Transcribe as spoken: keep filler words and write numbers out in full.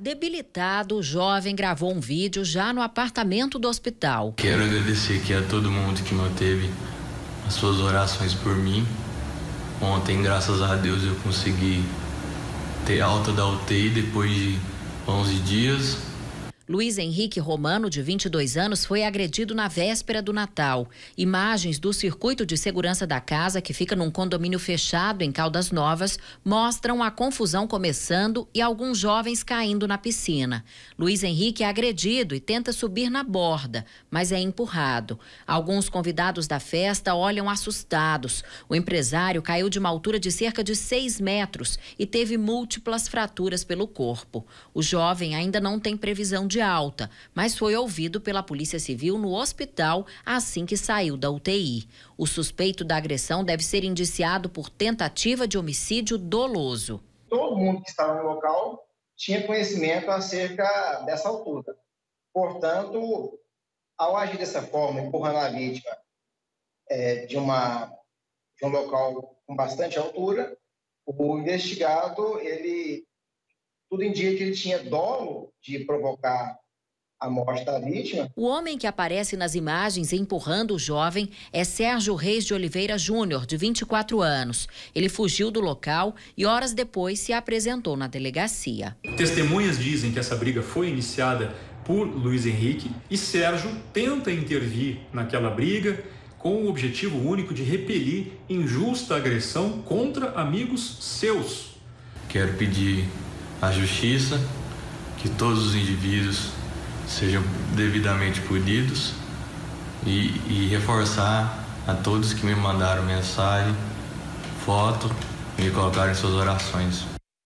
Debilitado, o jovem gravou um vídeo já no apartamento do hospital. Quero agradecer aqui a todo mundo que manteve as suas orações por mim. Ontem, graças a Deus, eu consegui ter alta da U T I depois de onze dias. Luiz Henrique Romano, de vinte e dois anos, foi agredido na véspera do Natal. Imagens do circuito de segurança da casa, que fica num condomínio fechado em Caldas Novas, mostram a confusão começando e alguns jovens caindo na piscina. Luiz Henrique é agredido e tenta subir na borda, mas é empurrado. Alguns convidados da festa olham assustados. O empresário caiu de uma altura de cerca de seis metros e teve múltiplas fraturas pelo corpo. O jovem ainda não tem previsão de alta, mas foi ouvido pela Polícia Civil no hospital assim que saiu da U T I. O suspeito da agressão deve ser indiciado por tentativa de homicídio doloso. Todo mundo que estava no local tinha conhecimento acerca dessa altura. Portanto, ao agir dessa forma, empurrando a vítima é, de, uma, de um local com bastante altura, o investigado, ele... tudo indica que ele tinha dolo de provocar a morte da vítima. O homem que aparece nas imagens empurrando o jovem é Sérgio Reis de Oliveira Júnior, de vinte e quatro anos. Ele fugiu do local e horas depois se apresentou na delegacia. Testemunhas dizem que essa briga foi iniciada por Luiz Henrique e Sérgio tenta intervir naquela briga com o objetivo único de repelir injusta agressão contra amigos seus. Quero pedir à justiça que todos os indivíduos sejam devidamente punidos e, e reforçar a todos que me mandaram mensagem, foto e me colocaram em suas orações.